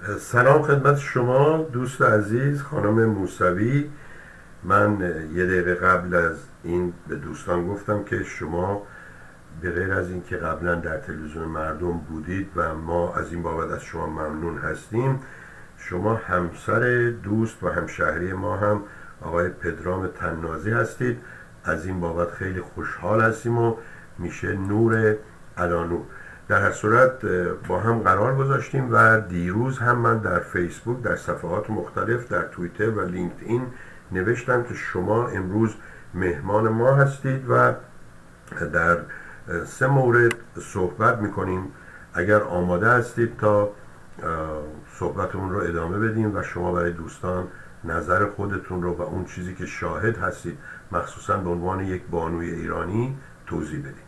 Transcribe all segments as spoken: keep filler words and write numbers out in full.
سلام خدمت شما دوست عزیز خانم موسوی. من یه دقیقه قبل از این به دوستان گفتم که شما به غیر از این که قبلا در تلویزیون مردم بودید و ما از این بابت از شما ممنون هستیم، شما همسر دوست و همشهری ما هم آقای پدرام طنازی هستید. از این بابت خیلی خوشحال هستیم و میشه نور علانور. در هر صورت با هم قرار گذاشتیم و دیروز هم من در فیسبوک در صفحات مختلف در توییتر و لینکدین نوشتم که شما امروز مهمان ما هستید و در سه مورد صحبت میکنیم. اگر آماده هستید تا صحبتمون رو ادامه بدیم و شما برای دوستان نظر خودتون رو و اون چیزی که شاهد هستید مخصوصا به عنوان یک بانوی ایرانی توضیح بدید.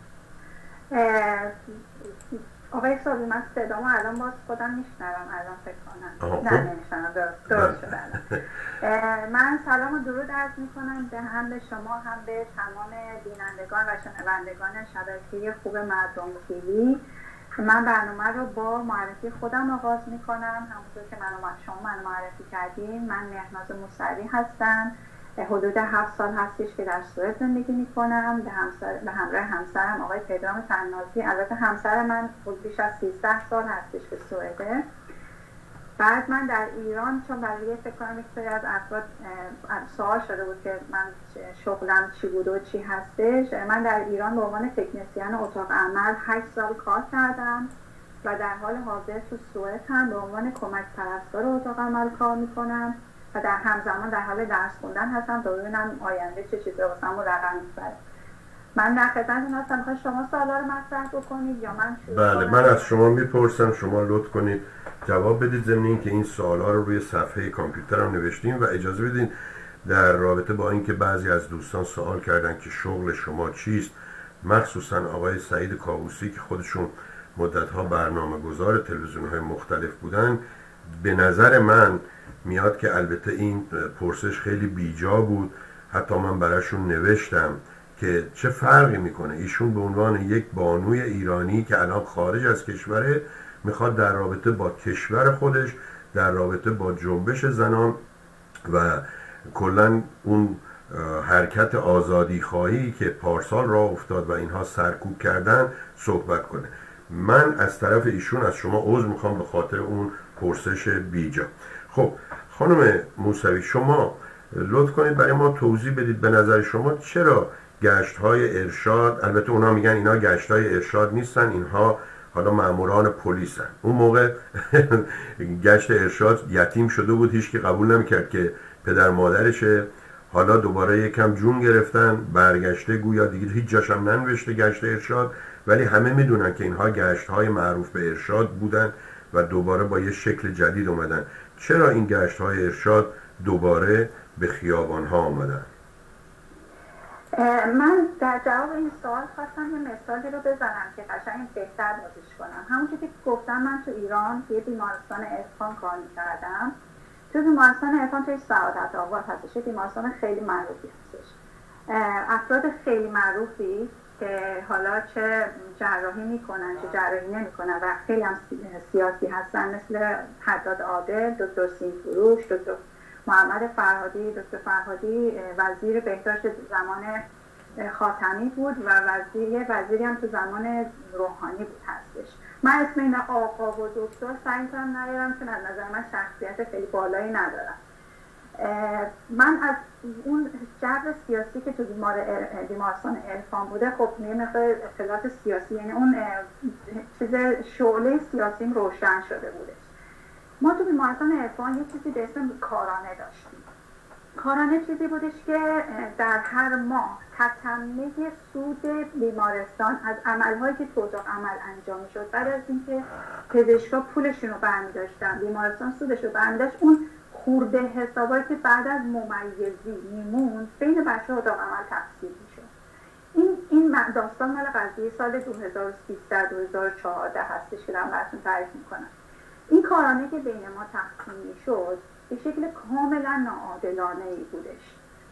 آقای صاحبی، من صدامو الان باز خودم میشنوم الان فکر کنم نه نمیشنم درست درست شد الان. من سلام و درود عرض میکنم به هم به شما هم به تمام بینندگان و شنوندگان شبکه خوب مردم تیوی. من برنامه رو با معرفی خودم آغاز میکنم. همونطور که من شما من معرفی کردیم، من مهناز موسوی هستم. حدود هفت سال هستش که در سوئد زندگی میکنم به, همسر، به همراه همسرم آقای پدرام طنازی. البته همسر من بیش از سیزده سال هستش که سوئده. بعد من در ایران، چون برای فکر کنم یک سری از افراد سوال شده بود که من شغلم چی بود و چی هستش، من در ایران به عنوان تکنسین اتاق عمل هشت سال کار کردم و در حال حاضر تو سوئد هم به عنوان کمک پرستار اتاق عمل کار میکنم و در همزمان در حال درس خوندن هستم تا ببینم آینده چه چیزی واسم رقم می‌خوره. من در خدمتتون هستم. می‌خواید شما سوالا رو مطرح بکنید یا من شروع بله کنم؟ من از شما میپرسم، شما لطف کنید جواب بدید. ضمن اینکه این سوالا رو روی صفحه کامپیوترم نوشتیم و اجازه بدید در رابطه با اینکه بعضی از دوستان سوال کردن که شغل شما چیست، مخصوصا آقای سعید کاووسی که خودشون مدت‌ها برنامه‌گذار تلویزیون‌های مختلف بودن، به نظر من میاد که البته این پرسش خیلی بیجا بود. حتی من براشون نوشتم که چه فرقی میکنه ایشون به عنوان یک بانوی ایرانی که الان خارج از کشوره میخواد در رابطه با کشور خودش، در رابطه با جنبش زنان و کلن اون حرکت آزادی خواهی که پارسال راه افتاد و اینها سرکوب کردن صحبت کنه. من از طرف ایشون از شما عذر میخوام به خاطر اون پرسش بیجا. خب خانم موسوی، شما لطف کنید برای ما توضیح بدید به نظر شما چرا گشت های ارشاد، البته اونا میگن اینا گشت های ارشاد نیستن، اینها حالا ماموران پلیسن. اون موقع گشت ارشاد یتیم شده بود، هیچ کی قبول نمیکرد که پدر مادرشه. حالا دوباره یکم جون گرفتن، برگشته گویا دیگه هیچ جاش هم ننوشته گشت ارشاد، ولی همه میدونن که اینها گشت های معروف به ارشاد بودن و دوباره با یه شکل جدید اومدن. چرا این گشت های ارشاد دوباره به خیابان ها آمدن؟ من در جواب این سوال خواستم یه مثالی رو بزنم که قشنگ بهتر بازش کنم. همونجوری که گفتم من تو ایران توی بیمارستان عرفان کار می‌کردم. تو بیمارستان عرفان توی سعادت آباد هستش، بیمارستان خیلی معروفی هستش. افراد خیلی معروفی که حالا چه جراحی میکنن چه جراحی نمیکنن و خیلی هم سیاسی هستن، مثل حداد عادل، دکتر سیمفروش، دکتر محمد فرهادی. دکتر فرهادی وزیر بهداشت زمان خاتمی بود و وزیر وزیری هم تو زمان روحانی بود هستش. من اسم این آقا و دکتر سعی کنم نیارم چون از نظر من شخصیت خیلی بالایی ندارم. من از اون جو سیاسی که تو بیمار بیمارستان عرفان بوده، خب یه مقدار اطلاعات سیاسی، یعنی اون چیز شعله سیاسیم روشن شده بودش. ما تو بیمارستان عرفان یه چیزی به اسم کارانه داشتیم. کارانه چیزی بودش که در هر ماه تتمه سود بیمارستان از عملهایی که تو اتاق عمل انجام میشد، بعد از اینکه پزشکا پولشون رو برمی‌داشتن، بیمارستان سودش رو برمی‌داشت، اون خورده حسابایی که بعد از ممیزی میموند بین بچه اتاق عمل تقسیم میشد. این این داستان مال قضیه سال دو هزار و سیزده دو هزار و چهارده هستش که دارم براتون تعریف میکنم. این کارانه که بین ما تقسیم میشد به شکل کاملا ناعادلانه ای بودش.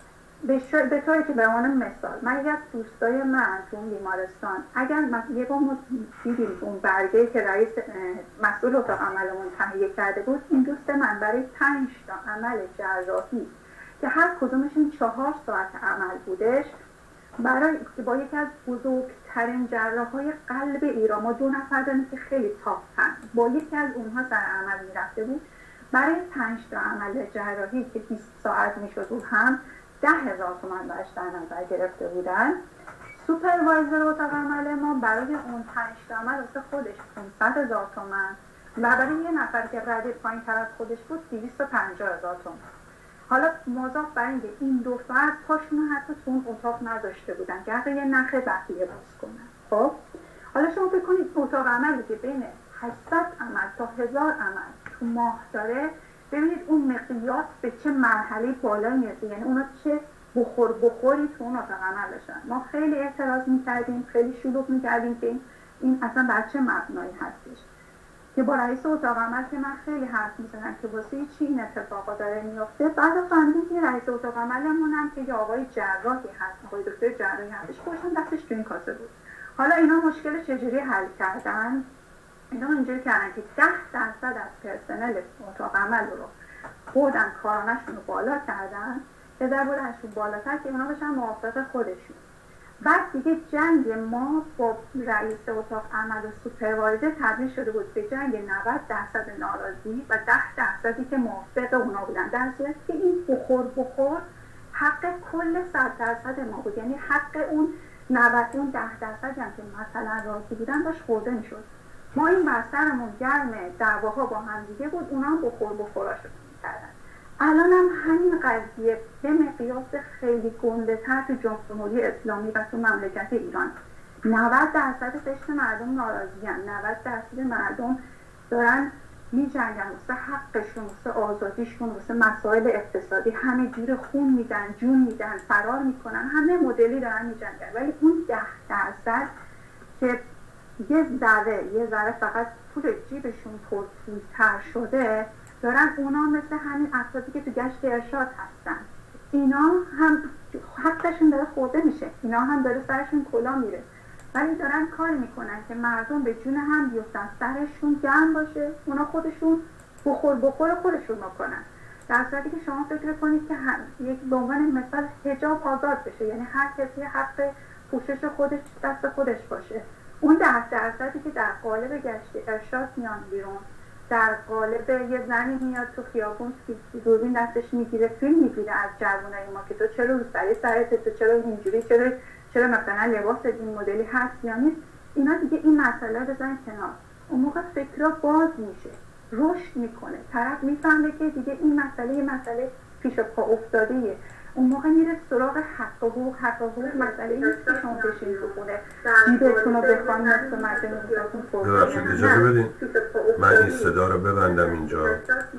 به, ش... به طوری که به عنوان مثال من یکی از دوستای من تو اون بیمارستان اگر من یه بار ما دیدیم اون برگه که رئیس مسئول اتاق عملمون تهیه کرده بود، این دوست من برای پنج تا عمل جراحی که هر کدومشون چهار ساعت عمل بودش، برای با یکی از بزرگترین جراحای قلب ایران، ما دو نفر داریم که خیلی تاپن، با یکی از اونها سر عمل میرفته بود، برای پنج تا عمل جراحی که بیست ساعت میشد و هم ده هزار تومن برش در نظر گرفته بودن. سوپروایزر اتاق عمل ما برای اون پنج تا عمل واسه خودش پانصد هزار تومن و برای یه نفر که رده پایین تر از خودش بود دویست و پنجاه هزار تومن. حالا مضاف بر اینکه این دو فرد پاشون حتی تو اون اتاق نذاشته بودن که حتی یه نخ بقیه باز کنن. خب حالا شما فکر کنید اتاق عملی که بین هشتصد عمل تا هزار عمل تو ماه داره، ببینید اون مقیاس به چه مرحله بالا میرسه، یعنی اونا چه بخور بخوری تو اون اتاق عمل داشتن. ما خیلی اعتراض میکردیم، خیلی شلوغ میکردیم که این اصلا بر چه مبنایی هستش، که با رئیس اتاق عمل که من خیلی حرف میزنم که واسه چی این اتفاقا داره میفته. بعد فهمیدیم که رئیس اتاق عملمون هم که یه آقای جراحی هست، آقای دکتر جراحی هستش، خودشون دستش تو این کاسه بود. حالا اینا مشکل چجوری حل کردن؟ اینا اینجوری کردن که ده درصد از پرسنل اتاق عمل رو بردن کارانشون رو بالا کردن که در بردنشون بالاتر که اونا بشن موافق خودشون. بعد دیگه جنگ ما با رئیس اتاق عمل و سوپروایزر تبدیل شده بود به جنگ نود درصد ناراضی و ده درصدی که موافق اونا بودن، در صورتی که این بخور بخور حق کل صد درصد ما بود، یعنی حق اون نود اون ده درصدی هم که مثلا راضی بودن داشت خورده میشد. ما این بسترمون گرم دعواها با هم دیگه بود، اونا هم بخور بخوراشو میکردن. الان هم همین قضیه به مقیاس خیلی گنده تر تو جمهوری اسلامی و تو مملکت ایران نود درصد قشر مردم ناراضی هستند، نود درصد مردم دارن می جنگن واسه حقشون، واسه آزادیشون، واسه مسائل اقتصادی، همه جور خون میدن، جون میدن، فرار میکنن، همه مدلی دارن می جنگن. ولی اون ده درصد که یه ذره یه ذره فقط پول جیبشون پرپولتر شده دارن، اونا مثل همین افرادی که تو گشت ارشاد هستن، اینا هم حقشون داره خورده میشه، اینا هم داره سرشون کلا میره، ولی دارن کار میکنن که مردم به جون هم بیفتن، سرشون گرم باشه، اونا خودشون بخور بخور خودشون میکنن. در صورتی که شما فکر کنید که هم یک به عنوان مثال حجاب آزاد بشه، یعنی هر کسی حق پوشش خودش دست خودش باشه، اون ده درصدی که در قالب گشت ارشاد میان بیرون، در قالب یه زنی میاد تو خیابون دوربین دستش میگیره فیلم میگیره از جوانای ما که تو چرا روسری سرت، تو چرا اینجوری، چرا چرا مثلا لباس این مدلی هست یا نیست، اینا دیگه این مسئله رو بزنن کنار. اون موقع فکرها باز میشه، رشد میکنه، طرف میفهمه که دیگه این مسئله یه مسئله پیش پا افتاده‌ایه، اون موقع میره سراغ حق و حقوق. حق و حقوق مسئله نیست که شما بشین تو خونه جیبتون رو بخوان مثل مردم میزاتون فرصت. ببخشید اجازه بدین من این صدا رو ببندم اینجا. بله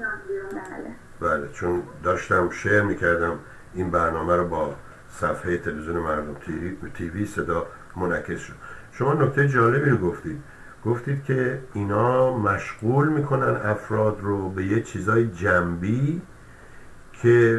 بله، چون داشتم شیر میکردم این برنامه رو با صفحه تلویزیون مردم تیوی صدا منعکس شد. شما نکته جالبی رو گفتید، گفتید که اینا مشغول میکنن افراد رو به یه چیزای جنبی که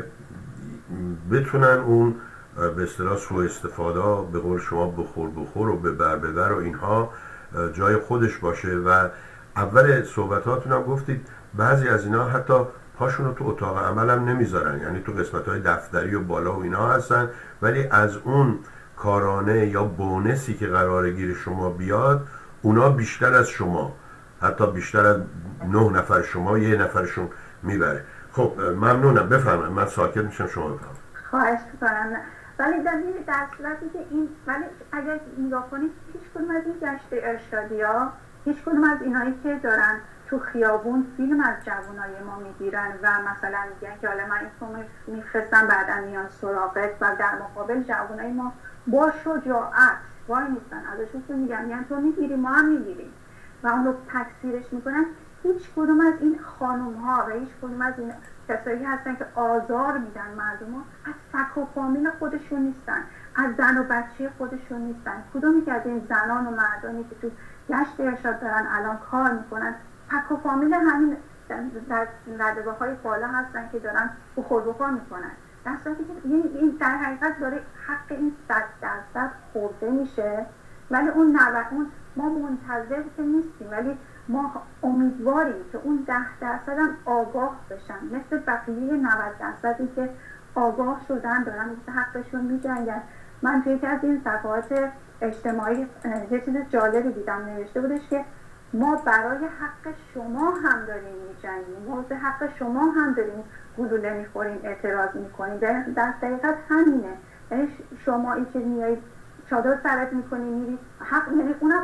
بتونن اون به اصطلاح سوء استفاده، به قول شما بخور بخور و ببر ببر و اینها جای خودش باشه. و اول صحبتاتون هم گفتید بعضی از اینا حتی پاشون رو تو اتاق عمل هم نمیذارن، یعنی تو قسمت‌های دفتری و بالا و اینا هستن، ولی از اون کارانه یا بونسی که قراره گیر شما بیاد اونا بیشتر از شما، حتی بیشتر از نه نفر شما یه نفرشون میبره. خب ممنونم، بفرمایید، من ساکت میشم، شما بفرمایید. خواهش میکنم. ولی در در صورتی که این ولی اگر نگاه کنید هیچ کدوم از این گشت ارشادی‌ها، هیچ کدوم از اینایی که دارن تو خیابون فیلم از جوانای ما میگیرن و مثلا میگن که حالا من این فیلم میفرستم بعدا میان سراغت، و در مقابل جوانای ما با شجاعت وای نیستن ازشون میگن یعنی تو میگیری ما هم میگیریم و اون رو تکثیرش میکنن. هیچ کدوم از این خانم ها و هیچ کدوم از این کسایی هستن که آزار میدن مردم ها از فک و فامیل خودشون نیستن، از زن و بچه خودشون نیستن. کدومی که از این زنان و مردانی که تو گشت ارشاد دارن الان کار میکنن فک و فامیل همین در رده‌های بالا هستن که دارن بخور بخور میکنن. در صورتی که این در حقیقت داره حق این صد درصد خورده میشه، ولی اون نود اون ما منتظر که نیستیم، ولی ما امیدواریم که اون ده درصد هم آگاه بشن، مثل بقیه نود درصدی که آگاه شدن دارن مثل حقشون میجنگن. من توی یکی از این صفحات اجتماعی یه چیز جالبی دیدم، نوشته بودش که ما برای حق شما هم داریم میجنگیم، ما به حق شما هم داریم گلوله میخوریم، اعتراض میکنیم. در دقیقت همینه، یعنی شما این که میایید چادر سرت میکنی میری حق، یعنی اونم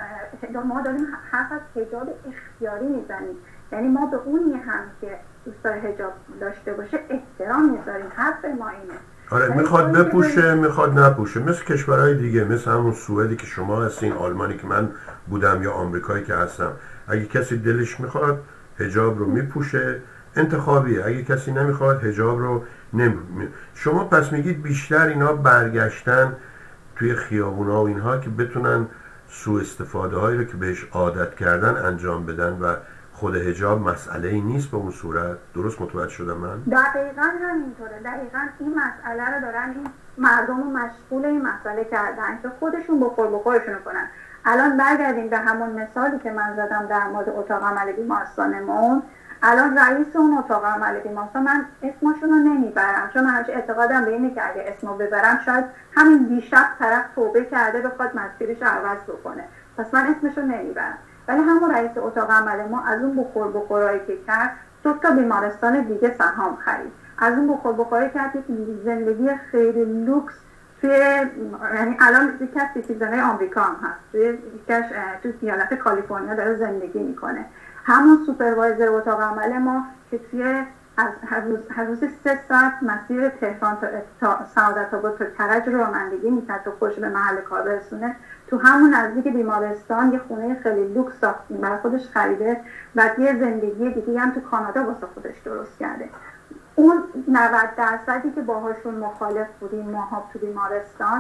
ما داریم حرف از حجاب اختیاری میزنیم، یعنی ما به اونی هم که دوست داره حجاب داشته باشه احترام میذاریم، حرف ما اینه. آره میخواد بپوشه میخواد نپوشه، مثل کشورهای دیگه، مثل همون سوئدی که شما هستین، آلمانی که من بودم، یا آمریکایی که هستم. اگه کسی دلش میخواد حجاب رو میپوشه، انتخابیه. اگه کسی نمیخواد حجاب رو نمی. شما پس میگید بیشتر اینا برگشتن توی خیابونا و اینها که بتونن سوء استفاده هایی رو که بهش عادت کردن انجام بدن و خود حجاب مسئله ای نیست به اون صورت. درست متوجه شدم من؟ دقیقاً همینطوره. دقیقاً این مسئله رو دارن این مردم رو مشغول این مسئله کردن که خودشون بخور بخورشون کنن. الان برگردیم به همون مثالی که من زدم در مورد اتاق عمل بیمارستانمون. الان رئیس اون اتاق عمل بیمارستان، من اسمشون رو نمیبرم چون من اعتقادم به اینه که اگه اسمو ببرم شاید همین دیشب طرف توبه کرده بخواد مسیرش رو عوض بکنه، پس من اسمشو نمیبرم. ولی همون رئیس اتاق عمل ما از اون بخور بخورایی که کرد دو تا بیمارستان دیگه سهام خرید، از اون بخور بخورایی کرد یک زندگی خیلی لوکس توی، یعنی الان یکی از سیتیزن‌های آمریکا هم هست، توی یکیش توی ایالت کالیفرنیا داره زندگی میکنه. همون سوپروایزر اتاق عمل ما که توی از هر روز سه ساعت مسیر تهران تا سعادت آباد تا کرج رو رانندگی میکرد تا خوش به محل کار برسونه، تو همون نزدیک بیمارستان یه خونه خیلی لوکس ساختیم برای خودش خریده و یه زندگی دیگه هم تو کانادا واسه خودش درست کرده. اون نود درصدی که باهاشون مخالف بودیم ماها تو بیمارستان،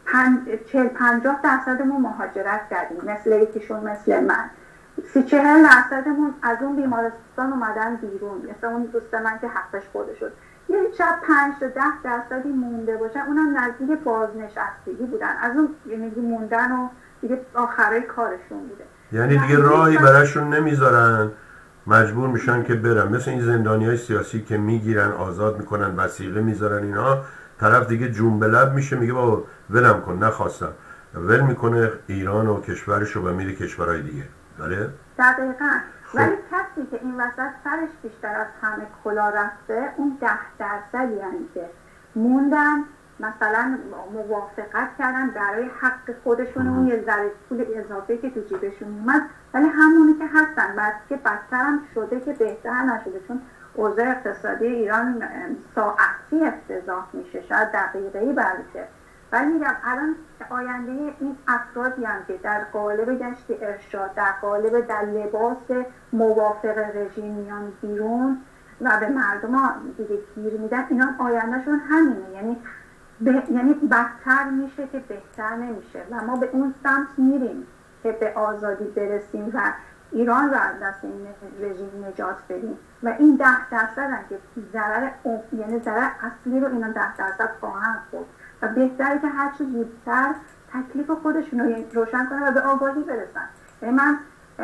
چهل پنجاه درصدمون مهاجرت کردیم، مثل یکیشون مثل من. سی چهل درصدمون از اون بیمارستان اومدن بیرون، مثل اون دوست من که حقش خورده شد. یه شب پنج تا ده درصدی مونده باشن، اونم نزدیک بازنشستگی بودن، از اون یعنی موندن و دیگه آخرای کارشون بوده، یعنی دیگه راهی براشون نمیذارن، مجبور میشن که برن. مثل این زندانیای سیاسی که میگیرن آزاد میکنن، وثیقه میذارن، اینا طرف دیگه جون به لب میشه میگه بابا ولم کن، نخواستم، ول میکنه ایران و کشورشو و میره کشورهای دیگه. بله دقیقاً. ولی کسی که این وسط سرش بیشتر از همه کلا رفته اون ده درصدی یعنی که موندن، مثلا موافقت کردن برای حق خودشون اون یه ذره پول اضافه که تو جیبشون اومد، ولی همونی که هستن بعد که بدتر هم شده که بهتر نشده، چون اوضاع اقتصادی ایران ساعتی افتضاح میشه، شاید دقیقه‌ای بلکه. ولی میگم الان آینده این افرادی هم که در قالب گشت ارشاد، در قالب در لباس موافق رژیم میان بیرون و به مردم ها دیگه گیر میدن، اینا آیندهشون همینه، یعنی به، یعنی بدتر میشه که بهتر نمیشه و ما به اون سمت میریم که به آزادی برسیم و ایران رو از دست این رژیم نجات بدیم و این ده درصد هم که ضرر یعنی ضرر اصلی رو اینا ده درصد خواهند خورد و بهتره که هر چه زودتر تکلیف خودشون رو روشن کنن و به آگاهی برسن. یعنی من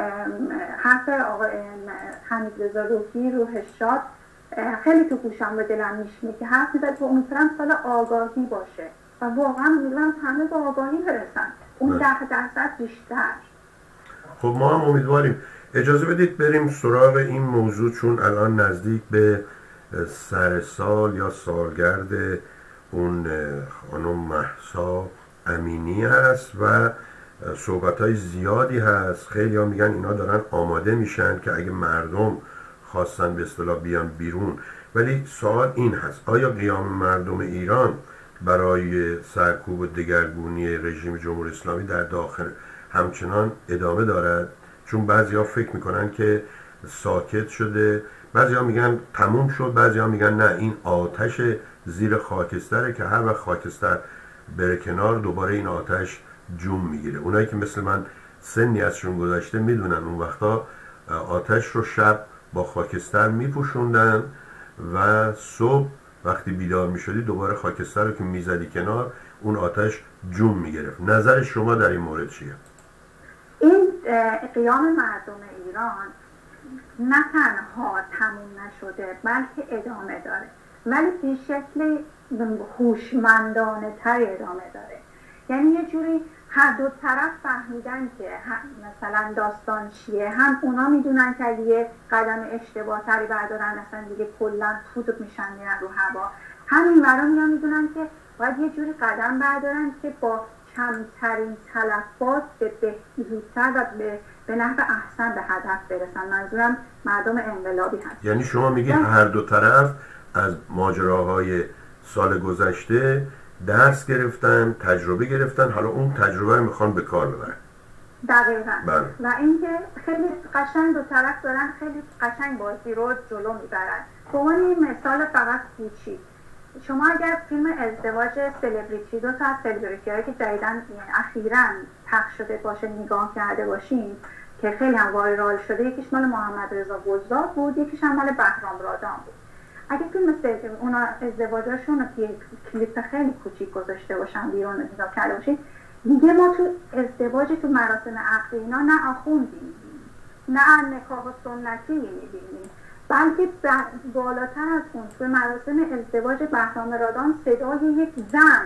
حرف آقای حمیدرضا روحی روح شاد خیلی تو گوشم به دلم میشینه که حرف میزد که امیدوارم سال آگاهی باشه و واقعا امیدوارم همه به آگاهی برسن، اون ده درصد بیشتر. خب ما هم امیدواریم. اجازه بدید بریم سراغ این موضوع، چون الان نزدیک به سر سال یا سالگرد اون خانم مهسا امینی هست و صحبت‌های زیادی هست. خیلی ها میگن اینا دارن آماده میشن که اگه مردم خواستن به اصطلاح بیان بیرون. ولی سوال این هست، آیا قیام مردم ایران برای سرکوب و دگرگونی رژیم جمهوری اسلامی در داخل همچنان ادامه دارد؟ چون بعضی ها فکر میکنن که ساکت شده، بعضی ها میگن تموم شد، بعضی ها میگن نه این آتش زیر خاکستره که هر وقت خاکستر بره کنار دوباره این آتش جون میگیره. اونایی که مثل من سنی ازشون گذشته میدونن اون وقتا آتش رو شب با خاکستر میپوشوندن و صبح وقتی بیدار میشدی دوباره خاکستر رو که میزدی کنار اون آتش جون میگرفت. نظر شما در این مورد چیه؟ این قیام مردم ایران نه تنها تموم نشده بلکه ادامه داره، ولی به شکل هوشمندانه تر ادامه داره. یعنی یه جوری هر دو طرف فهمیدن که مثلا داستان چیه، هم اونا میدونن که یه قدم اشتباه تری بردارن اصلا دیگه کلا فوت میشن میرن رو هوا، همین مرا میان میدونن که باید یه جوری قدم بردارن که با کمترین تلفات به بهتر و به به نحو احسن به هدف برسن. منظورم مردم انقلابی هست. یعنی شما میگید هر دو طرف از ماجراهای سال گذشته درس گرفتن، تجربه گرفتن، حالا اون تجربه رو میخوان به کار ببرن. دقیقاً. بله. و اینکه خیلی قشنگ دو طرف دارن خیلی قشنگ بازی رو جلو میبرن. به عنوان مثال فقط کوچیک، شما اگر فیلم ازدواج سلبریتی، دو تا از سلبریتی هایی که جدیدن اخیراً پخش شده باشه نگاه کرده باشین که خیلی هم وایرال شده، یکیش مال محمد رضا گلزار بود، یکیش هم مال بهرام رادان بود. اگه فیلم سلبریتی اونا ازدواجشون رو که کلیپ خیلی کوچیک گذاشته باشن بیرون نگاه کرده باشین، دیگه ما تو ازدواج تو مراسم عقد اینا نه آخوندی می‌بینیم، نه نکاح سنتی می‌بینیم، بلکه بالاتر از اون توی مراسم ازدواج بهرام رادان صدای یک زن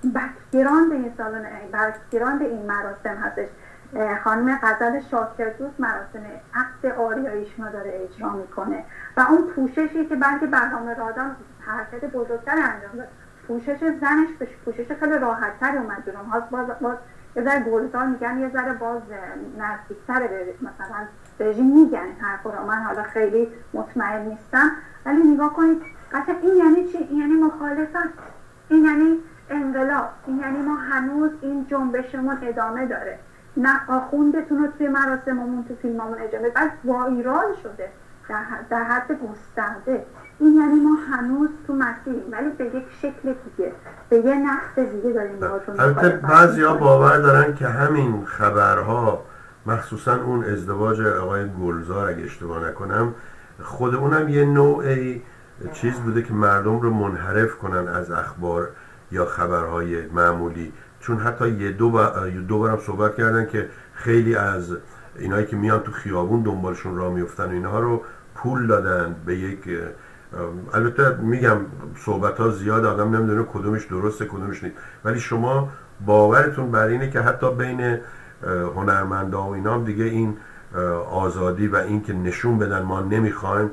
بکگراند این سالن بکگراند این مراسم هستش. خانم غزل شاکردوست مراسم عقد آریاییشون رو داره اجرا میکنه و اون پوششی که بلکه بهرام رادان حرکت بزرگتر انجام داد، پوشش زنش به پوشش خیلی راحت‌تر اومد جلوم هاست. باز باز یه ذره گلزار میگن یه ذره باز نزدیک‌تر به مثلا رژیم میگن این حرفا رو، من حالا خیلی مطمئن نیستم، ولی نگاه کنید قطعا این یعنی چی؟ این یعنی مخالفت، این یعنی انقلاب، این یعنی ما هنوز این جنبشمون ادامه داره، نه آخوندتون رو توی مراسممون تو فیلمامون ادامه بعد وایرال شده در حد گسترده. این یعنی ما هنوز تو مسیریم ولی به یک شکل دیگه، به یه نحو دیگه داریم باهاشون. البته بعضیا باور دارن که همین خبرها مخصوصا اون ازدواج آقای گلزار اگه اشتباه نکنم خود اونم یه نوعی چیز بوده که مردم رو منحرف کنن از اخبار یا خبرهای معمولی، چون حتی یه دو, با... دو بارم صحبت کردن که خیلی از اینایی که میان تو خیابون دنبالشون راه میفتن و اینها رو پول دادن به یک، البته میگم صحبت ها زیاد آدم نمیدونه کدومش درسته کدومش نیست، ولی شما باورتون بر اینه که حتی بین هنرمندا و اینا هم دیگه این آزادی و این که نشون بدن ما نمیخوایم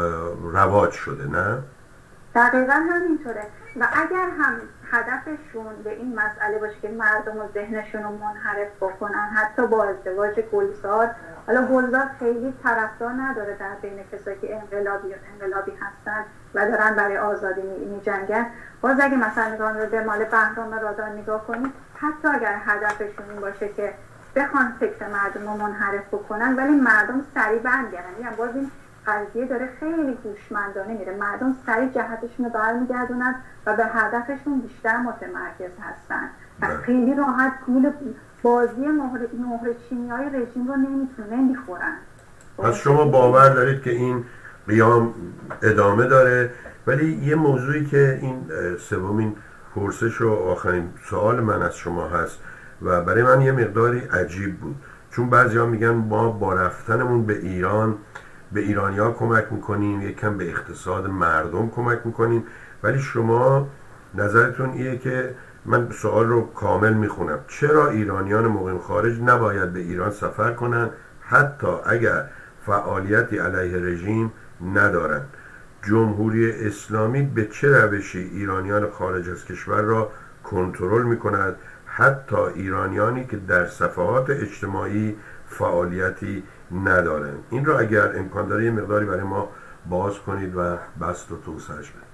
رواج شده، نه؟ دقیقا همینطوره. و اگر هم هدفشون به این مسئله باشه که مردم و ذهنشون رو منحرف بکنن حتی با ازدواج گلزار، حالا گلزار خیلی طرفدار نداره در بین کسایی که انقلابی و انقلابی هستن و دارن برای آزادی می جنگن، باز اگه مثلا نگاه رو به مال بهرام رادان نگاه کنید، حتی اگر هدفشون این باشه که بخوان فکر مردم رو منحرف بکنن ولی مردم سریع برمیگردن، یعنی باز این قضیه داره خیلی هوشمندانه میره، مردم سریع جهتشون رو برمیگردونن و به هدفشون بیشتر متمرکز هستن و خیلی راحت گول بازی مهر چینی‌های رژیم رو نمیتونه میخورن. پس شما باور دارید که این قیام ادامه داره، ولی یه موضوعی که این سومین پرسش و آخرین سوال من از شما هست و برای من یه مقداری عجیب بود، چون بعضیا میگن ما با رفتنمون به ایران به ایرانی‌ها کمک میکنیم، یکم به اقتصاد مردم کمک میکنیم، ولی شما نظرتون اینه که من سوال رو کامل میخونم، چرا ایرانیان مقیم خارج نباید به ایران سفر کنن حتی اگر فعالیتی علیه رژیم ندارن؟ جمهوری اسلامی به چه روشی ایرانیان خارج از کشور را کنترل میکند حتی ایرانیانی که در صفحات اجتماعی فعالیتی ندارن؟ این رو اگر امکان داره یه مقداری برای ما باز کنید و بست و توسعه‌اش بدید.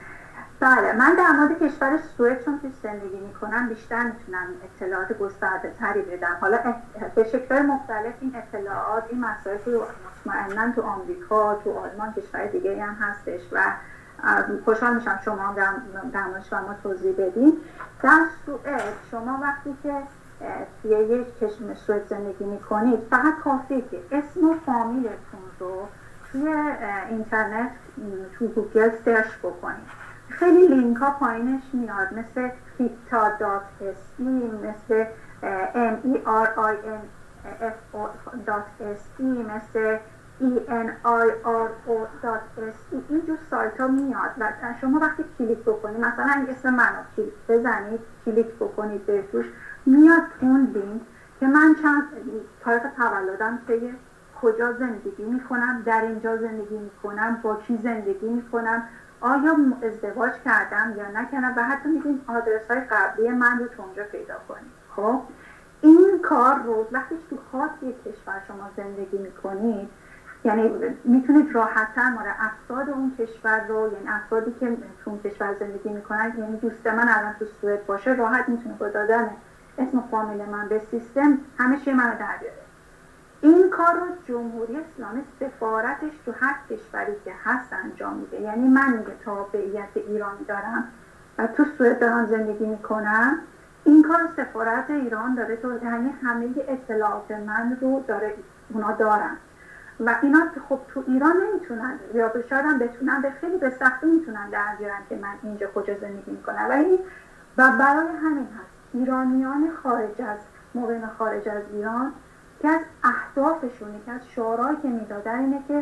بله، من در مورد کشور سوئد چون توی زندگی میکنم بیشتر میتونم اطلاعات گسترده تری بدم. حالا به شکل مختلف این اطلاعات این مسائل تو مطمئناً تو آمریکا، تو آلمان، کشور دیگه هم هستش و خوشحال میشم شما هم در موردش ما توضیح بدین. در سوئد شما وقتی که توی یک کشور سوئد زندگی میکنید فقط کافیه که اسم و فامیلتون رو توی اینترنت تو گوگل سرچ بکنید. خیلی لینک ها پایینش میاد، مثل فیتا دات اس ای، مثل ام ای آر آی ان اف او دات اس ای، مثل ای ان آی آر او دات اس ای. این جو سایت ها میاد و شما وقتی کلیک بکنید، مثلا اسم منو کلیک بزنید، کلیک بکنید به توش، میاد اون لینک که من چند تاریخ تولدم چیه، کجا زندگی میکنم، در اینجا زندگی میکنم، با کی زندگی میکنم، آیا ازدواج کردم یا نکردم، و حتی میدین آدرس های قبلی من رو تو اونجا پیدا کنید. خب این کار رو وقتی تو خاص یک کشور شما زندگی میکنید، یعنی میتونید راحت‌تر مورد افراد اون کشور رو، یعنی افرادی که تو اون کشور زندگی میکنن، یعنی دوست من الان تو سوئد باشه، راحت میتونه با دادن اسم فامیل من به سیستم همه چی منو در بیاره. این کار رو جمهوری اسلامی سفارتش تو هر کشوری که هست انجام میده. یعنی من میگه تابعیت ایرانی دارم و تو سوئد دارم زندگی میکنم، این کار سفارت ایران داره، تو یعنی همه اطلاعات من رو داره، اونا دارن و اینا خب تو ایران نمیتونن، یا به شاید هم بتونن، به خیلی به سختی میتونن در بیارن که من اینجا کجا زندگی میکنم. ولی و برای همین هست ایرانیان خارج از مقیم خارج از ایران که از اهدافشون، که از شعارهایی که میدادن اینه که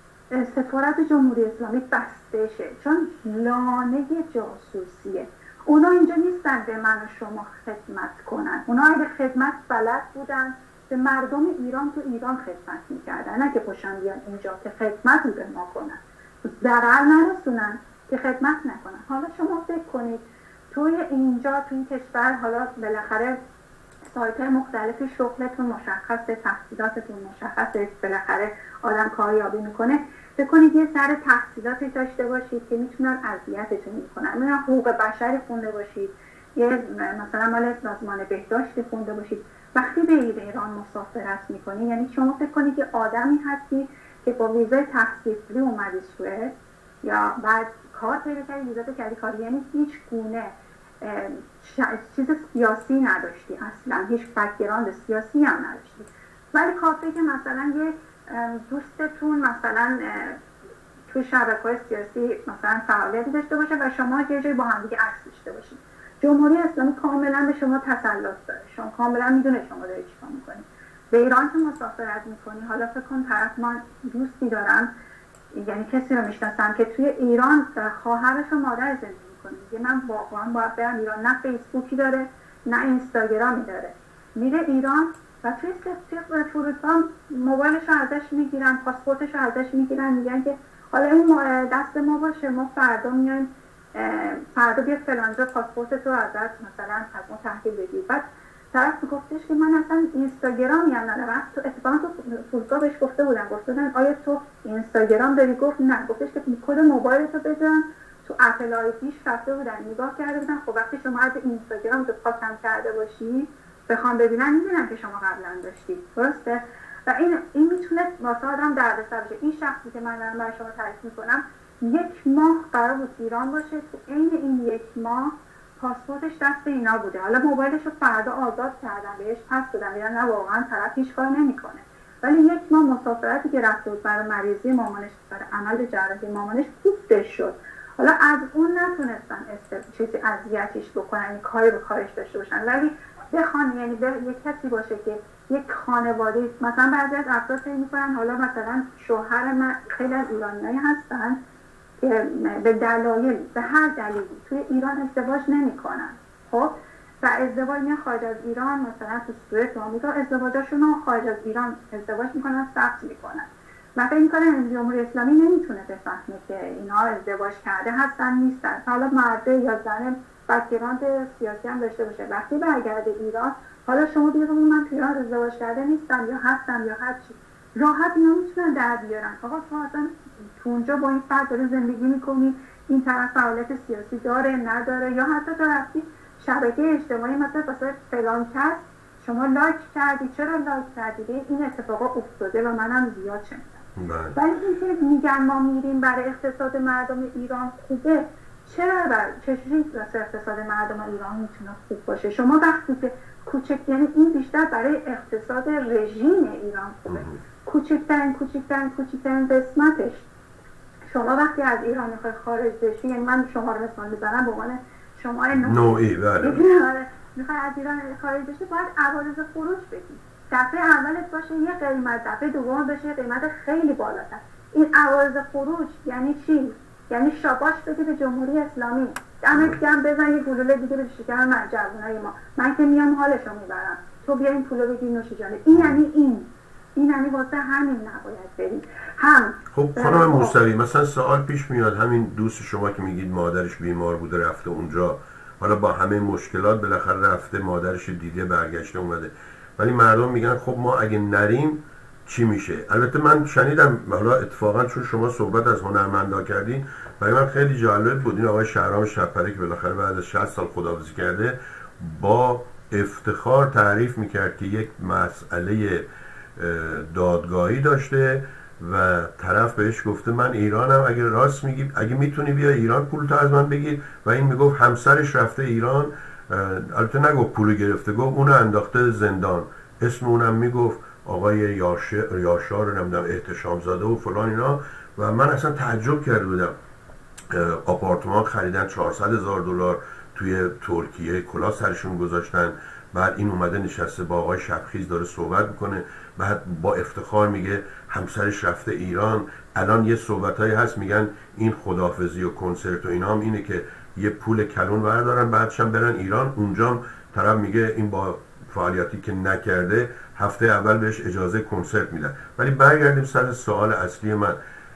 سفارت جمهوری اسلامی بسته شه، چون لانه جاسوسیه. اونا اینجا نیستن به من و شما خدمت کنن، اونا اگه خدمت بلد بودن به مردم ایران تو ایران خدمت میکردن، نه که پشن بیان اینجا که خدمت رو به ما کنن، ضرر نرسونن که خدمت نکنن. حالا شما فکر کنید توی اینجا توی این کشور، حالا بالاخره سایت مختلفی شغلتون مشخصه، تحصیلاتتون مشخصه، بالاخره آدم کاریابی میکنه، فکر کنید یه سر تحصیلاتی داشته باشید که میتونن اذیتتون میکنن، مثلا حقوق بشری خونده باشید، یه مثلا مال سازمان بهداشتی خونده باشید، وقتی به ایران مسافرت میکنی، یعنی شما فکر کنید که آدمی هستی که با ویزای تحصیلی اومدی سوئد، یا بعد کار پیدا کردی، ویزا کردی کار، یعنی هیچ گونه چیز سیاسی نداشتی اصلا، هیچ بک‌گراند سیاسی هم نداشتی، ولی کافیه که مثلا یه دوستتون مثلا تو شبکه‌های سیاسی مثلا فعالیتی داشته باشه و شما یه جایی با هم دیگه عکس داشته باشید، جمهوری اسلامی کاملا به شما تسلط داره، شما کاملا میدونه شما داری چیکار میکنی. به ایران که مسافرت میکنی، حالا فکر کن طرف، من دوستی دارم، یعنی کسی رو میشناسم که توی ایران خواهرش و مادر زندگی میکنه، میگه من واقعا باید برم ایران، نه فیسبوکی داره نه اینستاگرامی داره، میره ایران و توی توی فرودگاه موبایلش رو ازش میگیرن، پاسپورتش رو ازش میگیرن، میگن که حالا این دست ما باشه، ما فردا میایم، فردا بیا فلانجا پاسپورت رو ازت مثلا از ما تحویل بگیر. بعد طرف گفتش که من اصلا اینستاگرامی هم ندارم. تو اتفاقا تو فرودگاه بهش گفته بودن، گفتن آیا تو اینستاگرام داری؟ گفت نه. گفتش که کد موبایلتو بزن، تو اپل آیدیش رفته بودن نگاه کرده بودن، خب وقتی شما از اینستاگرام تو پاسم کرده باشی بخوام ببینن، میبینن که شما قبلا داشتی، درسته؟ و این این میتونه واسه آدم دردسر بشه. این شخصی که من دارم برای شما تعریف میکنم یک ماه قرار بود ایران باشه، تو عین این یک ماه پاسپورتش دست اینا بوده، حالا موبایلش رو فردا آزاد کردن، بهش پس دادن، یا نه واقعا طرف هیچ کار نمیکنه، ولی یک ماه مسافرتی که رفته بود برای مریضی مامانش، برای عمل جراحی مامانش، کوفتش شد. حالا از اون نتونستن چیزی اذیتش بکنن، کاری به کارش داشته باشن، ولی بخوان یعنی به یک کسی باشه که یک خانواده، مثلا بعضی از افراد فکر میکنن حالا مثلا شوهر من، خیلی از ایرانیایی هستن که به دلایل، به هر دلیلی توی ایران ازدواج نمیکنن، خب و ازدواج میان خارج از ایران، مثلا تو سوئد و آمریکا ازدواجاشون رو خارج از ایران ازدواج میکنن، ثبت میکنن و فکر میکنن جمهوری اسلامی نمیتونه بفهمه که اینا ازدواج کرده هستن نیستن، حالا مرده یا زن بک‌گراند سیاسی هم داشته باشه، وقتی برگرده ایران، حالا شما دیگه بگید من توی ایران ازدواج کرده نیستم یا هستم یا هر چی، راحت اینا میتونن در بیارن. آقا تو اصلا تو اونجا با این فرد داره زندگی میکنی، این طرف فعالیت سیاسی داره نداره، یا حتی تو رفتی شبکه اجتماعی مثلا واسه فلان کس شما لایک کردی، چرا لایک کردی؟ این اتفاقا افتاده و منم زیاد شنیدم. ولی اینکه میگن ما میریم برای اقتصاد مردم ایران خوبه، چرا برای چجوری واسه اقتصاد مردم ایران میتونه خوب باشه؟ شما وقتی که کوچک، یعنی این بیشتر برای اقتصاد رژیم ایران خوبه، کوچکترین کوچکترین کوچکترین قسمتش شما وقتی از ایران میخوای خارج بشی، یعنی من شما رو مثال میزنم به عنوان شما نوعی، بله میخوای از ایران خارج بشی باید عوارض خروج بدی. دفعه اولت باشه یه قیمت، دفعه دوم بشه قیمت خیلی بالاتر. این عوارض خروج یعنی چی؟ یعنی شاباش بدی به جمهوری اسلامی، دمت گرم، بزن یه گلوله دیگه به شکم من جوونای ما، من که میام حالشو میبرم، تو بیا این پولو بگیر نوش جانت. این یعنی این این یعنی واسه همین نباید بریم. هم خب خانم موسوی، مثلا سوال پیش میاد، همین دوست شما که میگید مادرش بیمار بوده رفته اونجا، حالا با همه مشکلات بالاخره رفته مادرش دیده برگشته اومده، ولی مردم میگن خب ما اگه نریم چی میشه؟ البته من شنیدم، حالا اتفاقا چون شما صحبت از هنرمندا کردین برای من خیلی جالب بود، این آقای شهرام شب‌پره که بالاخره بعد از شصت سال خداحافظی کرده با افتخار تعریف میکرد که یک مسئله دادگاهی داشته و طرف بهش گفته من ایرانم، اگه راست میگی اگه میتونی بیا ایران پول تا از من بگیر، و این میگفت همسرش رفته ایران، البته نگفت پول گرفته، گفت اونو انداخته زندان، اسم اونم میگفت آقای یاشار نمیدونم احتشام زاده و فلان اینا، و من اصلا تعجب کرده بودم. آپارتمان خریدن چهارصد هزار دلار توی ترکیه، کلاه سرشون گذاشتن، بعد این اومده نشسته با آقای شبخیز داره صحبت میکنه، بعد با افتخار میگه همسرش رفته ایران. الان یه صحبتایی هست میگن این خداحافظی و کنسرت و اینا هم اینه که یه پول کلون بردارن بعدش هم برن ایران، اونجا طرف میگه این با فعالیتی که نکرده هفته اول بهش اجازه کنسرت میدن. ولی برگردیم سر سوال اصلی من،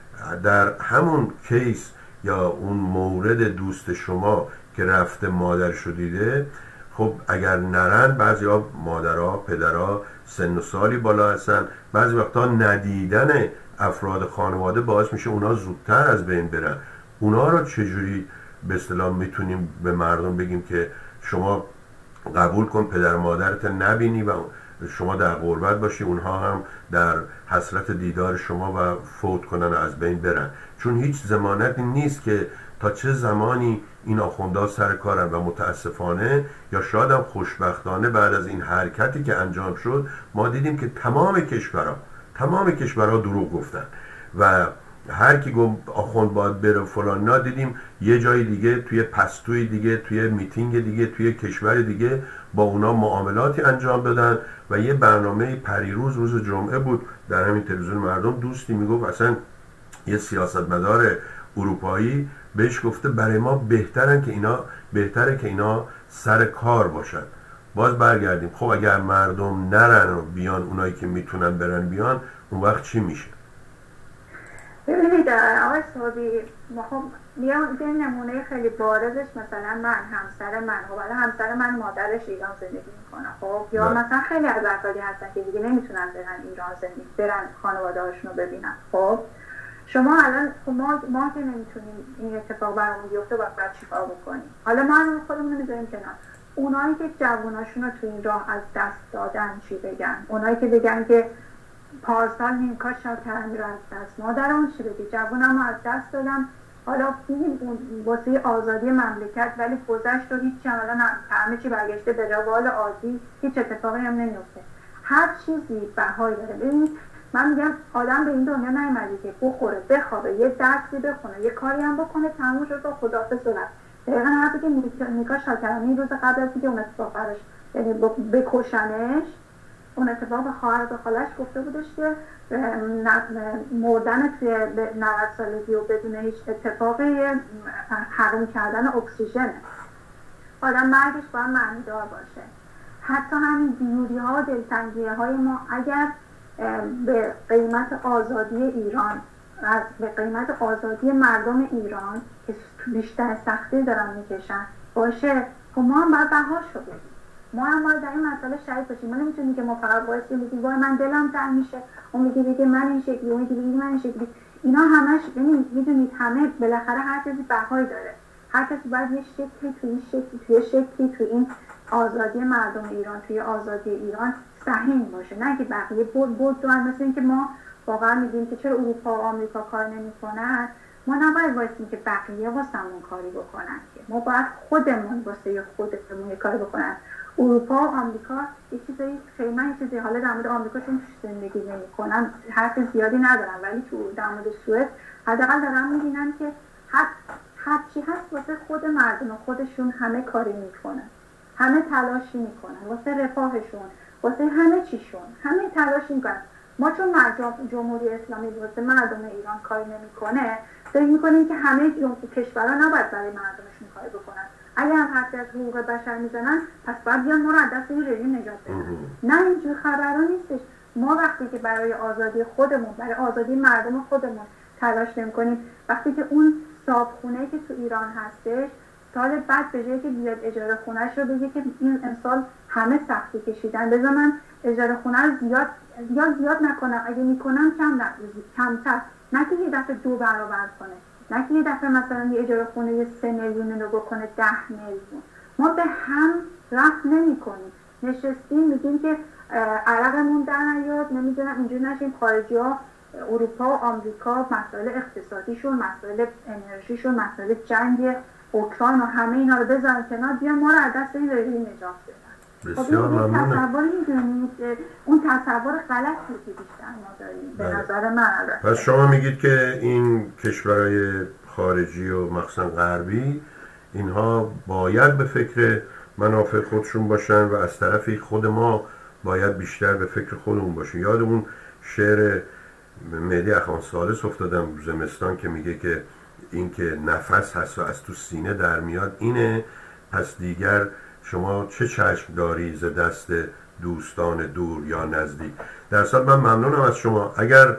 در همون کیس یا اون مورد دوست شما که رفته مادرشو دیده، خب اگر نرن، بعضی ها مادرها پدرها سن و سالی بالا هستن، بعضی وقتا ندیدن افراد خانواده باعث میشه اونا زودتر از بین برن. اونا رو چجوری به اصطلاح میتونیم به مردم بگیم که شما قبول کن پدر مادرت نبینی و شما در غربت باشی، اونها هم در حسرت دیدار شما و فوت کنن از بین برن؟ چون هیچ ضمانتی نیست که تا چه زمانی این آخوندها سر کارن و متاسفانه یا شاید هم خوشبختانه بعد از این حرکتی که انجام شد ما دیدیم که تمام کشورها تمام کشورها دروغ گفتن و هر کی گفت آخوند باید بره فلان، نا دیدیم یه جای دیگه، توی پستوی دیگه، توی میتینگ دیگه، توی کشور دیگه با اونا معاملاتی انجام دادن. و یه برنامه پریروز روز جمعه بود در همین تلویزیون مردم، دوستی میگفت اصلا یه سیاستمدار اروپایی بهش گفته برای ما بهترن که اینا بهتره که اینا سر کار باشن. باز برگردیم، خب اگر مردم نرن و بیان، اونایی که میتونن برن بیان، اون وقت چی میشه؟ ببینید آقای صحابی، ما خب بیان یه نمونه خیلی بارزش مثلا من همسر من خب الان همسر من مادرش ایران زندگی میکنه، خب یا ده. مثلا خیلی از افرادی هستن که دیگه نمیتونن برن ایران زندگی برن خانواده هاشون رو ببینن. خب شما الان خب ما ما که نمیتونیم این اتفاق برامون بیفته باید چیکار بکنیم؟ حالا ما هم خودمون میذاریم کنار. اونایی که جووناشون رو تو این راه از دست دادن چی بگن؟ اونایی که بگن که پارسال نیمکا شاکرمی رو از دست، مادر اون چی بگی؟ جوونم رو از دست دادم، حالا اون واسه آزادی مملکت، ولی گذشت و هیچ الان همه چی برگشته به روال عادی، هیچ اتفاقی هم نمیفته. هر چیزی بهای داره. ببینید من میگم آدم به این دنیا نیومده که بخوره بخوابه یه درسی بخونه یه کاری هم بکنه تموم شد و خداحافظ و رفت. دقیقا حرفی که نیکا شاکرمی روز قبل از اینکه اون اتفاق براش یعنی بکشنش، اون اتفاق به خواهر به خالش گفته بودش که مردن توی نود سالگی و بدون هیچ اتفاقی حروم کردن اکسیژنه. آدم مرگش باید معنیدار باشه. حتی همین بیوری ها و دلتنگیه های ما اگر به قیمت آزادی ایران، از به قیمت آزادی مردم ایران که بیشتر سختی دارن میکشن باشه، خب ما هم باید بهاشو بدیم. ما هم باید در این مسئله شریک باشیم. ما نمیتونیم که ما فقط بایستی بگیم وای من دلم تنگ میشه، اون میگه بگه من این شکلی، اون میگه بگه من این شکلی. اینا همش میدونید همه بالاخره هر کسی بهایی داره. هر کسی باید یه شکلی توی این شکلی توی شکلی توی این آزادی مردم ایران، توی آزادی ایران سهیم باشه، نه که بقیه بود بود دوان. مثل اینکه ما واقعا میگیم که چرا اروپا و آمریکا کار نمیکنن، ما نباید واسیم که بقیه واسمون کاری بکنن، که ما باید خودمون واسه خودمون کاری بکنن. اروپا و آمریکا یه چیزایی خیلی من چیزی حالا در مورد آمریکا چون زندگی نمی‌کنم حرف زیادی ندارم، ولی تو در مورد سوئد حداقل دارم می‌بینم که هر هر چی هست واسه خود مردم خودشون همه کاری میکنن، همه تلاشی میکنن واسه رفاهشون، واسه همه چیشون همه تلاشی میکنن. ما چون جمهوری اسلامی واسه مردم ایران کاری نمیکنه فکر میکنیم که همه کشورها نباید برای مردمشون کاری بکنن. اگر هم حرفی از حقوق بشر میزنن پس باید بیان ما رو از دست این رژیم نجات بدن. نه اینجور خبرها نیستش. ما وقتی که برای آزادی خودمون، برای آزادی مردم خودمون تلاش نمیکنیم، وقتی که اون صاحبخونه‌ای که تو ایران هستش سال بعد به جایی که بیاد اجاره خونه‌اش رو بگه که این امسال همه سختی کشیدن، بذار من اجاره خونه رو زیاد یا زیاد نکنم، اگه میکنم کم کمتر، نه که یه دفعه دو برابر کنه، نه که یه دفعه مثلا یه اجاره خونه یه سه میلیون رو بکنه ده میلیون. ما به هم رحم نمی‌کنیم، نشستیم میگیم که عرقمون در نیاد، نمیدونم اینجوری نشیم. خارجی‌ها اروپا و آمریکا مسائل اقتصادیشون، مسائل انرژیشون، مسائل جنگ اوکراین و همه اینا رو بذارن کنار، بیان ما رو از دست این رژیم نجات بدن. بسیار ممنونم. تصور می‌دونید اون تصور غلطی که بیشتر ما داریم به نظر من. پس شما میگید که این کشورهای خارجی و مخصوصا غربی اینها باید به فکر منافع خودشون باشن و از طرفی خود ما باید بیشتر به فکر خودمون باشیم. یادمون شعر مهدی اخوان ثالث افتادم زمستان که میگه که این که نفس هست و از تو سینه در میاد اینه، پس دیگر شما چه چشم داری ز دست دوستان دور یا نزدیک. در اصل من ممنونم از شما. اگر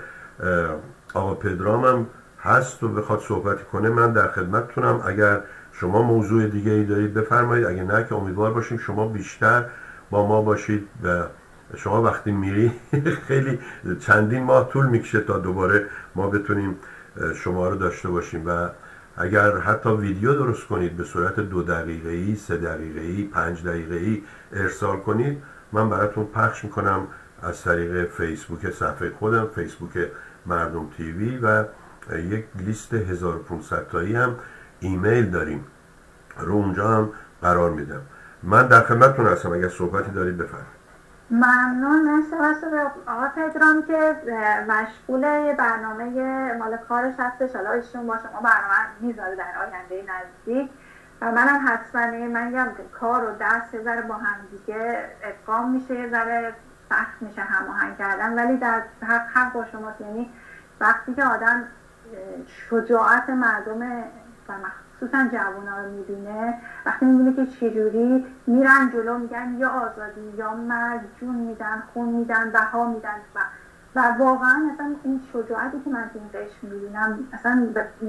آقا پدرام هم هست و بخواد صحبتی کنه من در خدمتتونم. اگر شما موضوع دیگه ای دارید بفرمایید، اگه نه که امیدوار باشیم شما بیشتر با ما باشید. و شما وقتی میری خیلی چندین ماه طول میکشه تا دوباره ما بتونیم شما رو داشته باشیم و اگر حتی ویدیو درست کنید به صورت دو دقیقه‌ای، سه دقیقه‌ای، پنج دقیقه‌ای ارسال کنید، من براتون پخش میکنم از طریق فیسبوک صفحه خودم، فیسبوک مردم تیوی، و یک لیست هزار و پانصد تایی هم ایمیل داریم رو اونجا هم قرار میدم. من در خدمتتون هستم، اگر صحبتی دارید بفرمایید. ممنون. مرسی آقا پدرام که مشغول یه برنامه مال کارش هستش، حالا ایشون با شما برنامه میذاره در آینده نزدیک و منم حتما من میگم که کار و درس یه ذره با هم دیگه ادغام میشه، یه ذره سخت میشه هماهنگ کردن، ولی در حق حق با شماست. یعنی وقتی که آدم شجاعت مردم و خصوصا جوونا رو میبینه، وقتی میبینه که چجوری میرن جلو میگن یا آزادی یا مرگ، جون میدن، خون میدن، بها میدن و و واقعا اصلا این شجاعتی که من تو این قشر میبینم اصلا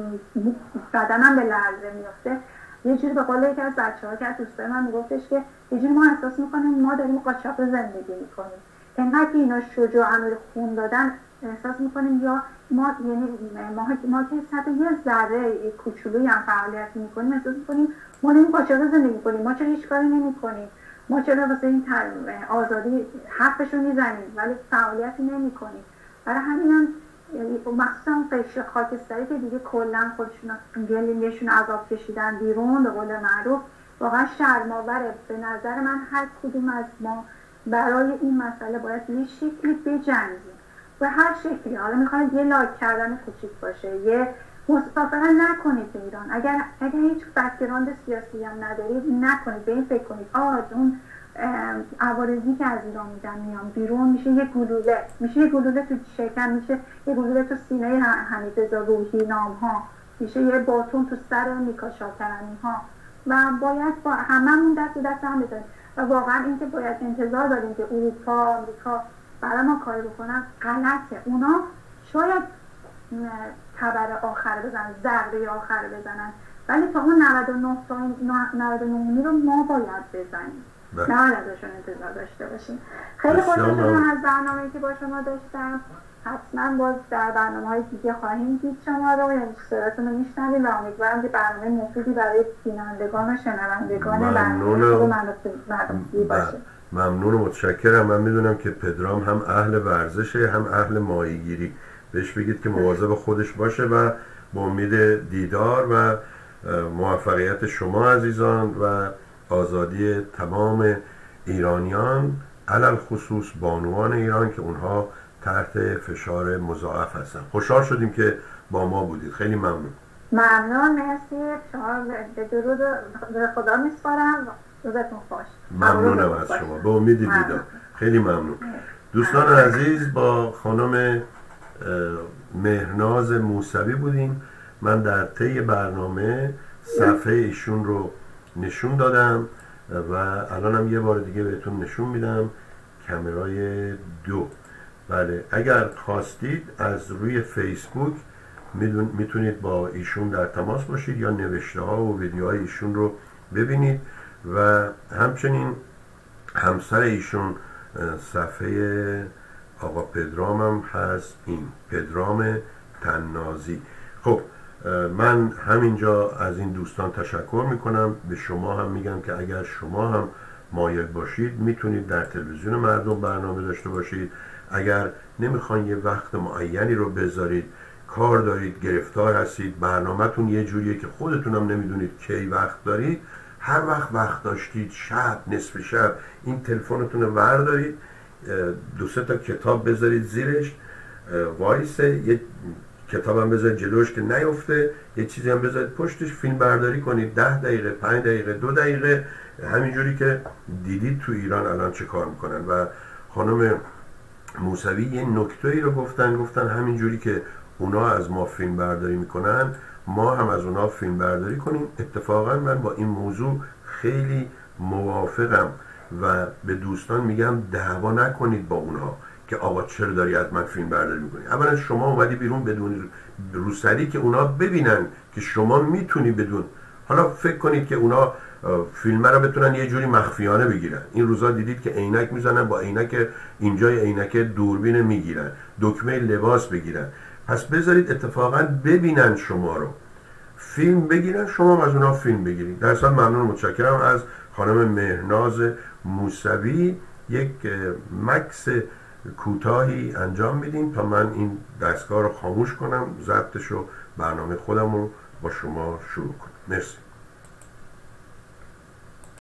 بدنم به لرزه میفته. یه جوری به قول یکی از بچه‌ها که از دوستای من میگفتش که یه جوری ما احساس میکنیم ما داریم قاچاق زندگی میکنیم. انقدر که اینا شجاعانه خون دادن احساس میکنیم یا ما یعنی ما ما که صد یه ذره کوچولویی هم فعالیت میکنیم احساس میکنیم ما داریم قاچاق زندگی میکنیم، ما چرا هیچ کاری نمیکنیم، ما چرا واسه این آزادی حرفشو میزنیم ولی فعالیتی نمیکنیم. برای همینم مخصوصا قشر خاکستری که دیگه کلا خودشون گلیمشون عذاب کشیدن بیرون، به قول معروف واقعا شرم‌آوره. به نظر من هر کدوم از ما برای این مسئله باید یه شکلی بجنگیم و هر شکلی، حالا میخواید یه لایک کردن کوچیک باشه، یه مسافرت نکنید به ایران، اگر اگر هیچ بک‌گراند سیاسی هم ندارید نکنید، به این فکر کنید آه اون عوارضی که از ایران میدن میان بیرون میشه یه گلوله، میشه یه گلوله تو شکم، میشه یه گلوله تو سینه حمیدرضا روحی نام ها، میشه یه باتون تو سر نیکا شاکرمی ها و باید با هممون دست دست هم بزنیم و واقعا اینکه باید انتظار داریم که اروپا آمریکا برای ما کاری بکنن غلطه. اونا شاید تبر آخر بزنن، ضربه آخر بزنن، ولی تا اون نود و نه تا نود و نه رو ما باید بزنیم، نه ازشون انتظار داشته باشیم. خیلی خوشحالم از برنامه‌ای که با شما داشتم. حتما باز در برنامه‌های دیگه خواهیم دید شما رو، یعنی صداتون رو میشنویم و امیدوارم که برنامه مفیدی برای بینندگان و شنوندگان برنامه مردم باشه. ممنون و متشکرم. من میدونم که پدرام هم اهل ورزشه هم اهل ماهیگیری، بهش بگید که مواظب خودش باشه و با امید دیدار و موفقیت شما عزیزان و آزادی تمام ایرانیان، علل خصوص بانوان ایران که اونها تحت فشار مضاعف هستن. خوشحال شدیم که با ما بودید. خیلی ممنون. ممنون، مرسی. شما به درود به خدا میسپارم. روزتون خوش. ممنونم از شما. به امید دیدار. خیلی ممنون. دوستان عزیز، با خانم مهرناز موسوی بودیم. من در طی برنامه صفحه ایشون رو نشون دادم و الانم یه بار دیگه بهتون نشون میدم. کامرای دو. بله، اگر خواستید از روی فیسبوک میتونید با ایشون در تماس باشید یا نوشته ها و ویدیوهای ایشون رو ببینید و همچنین همسر ایشون صفحه آقا پدرام هم هست، این پدرام تنازی. خب من همینجا از این دوستان تشکر میکنم. به شما هم میگم که اگر شما هم مایل باشید میتونید در تلویزیون مردم برنامه داشته باشید. اگر نمیخواین یه وقت معینی رو بذارید، کار دارید، گرفتار هستید، برنامه‌تون یه جوریه که خودتون هم نمیدونید کی وقت دارید، هر وقت وقت داشتید، شب، نصف شب، این تلفنتون رو بردارید، دو سه تا کتاب بذارید زیرش وایسه، یه کتاب هم بذارید جلوش که نیفته، یه چیزی هم بذارید پشتش، فیلم برداری کنید. ده دقیقه، پنج دقیقه، دو دقیقه، همینجوری که دیدید تو ایران الان چه کار میکنن. و خانم موسوی یه نکته ای رو گفتن گفتن همینجوری که اونا از ما فیلم برداری میکنن ما هم از اونا فیلم برداری کنیم. اتفاقا من با این موضوع خیلی موافقم و به دوستان میگم دعوا نکنید با اونها که آقا چرا داری از من فیلم برداری میکنی. اولا شما اومدی بیرون بدون روسری که اونا ببینن که شما میتونی بدون. حالا فکر کنید که اونا فیلم رو بتونن یه جوری مخفیانه بگیرن. این روزا دیدید که عینک میزنن، با عینک اینجای عینک دوربین میگیرن، دکمه لباس بگیرن. پس بذارید اتفاقا ببینن شما رو، فیلم بگیرن، شما از اونا فیلم بگیرید. در اصل ممنون، متشکرم از خانم مهرناز موسوی. یک مکس کوتاهی انجام میدیم تا من این دستگاه رو خاموش کنم، ضبطش رو، برنامه خودم رو با شما شروع کنم. مرسی.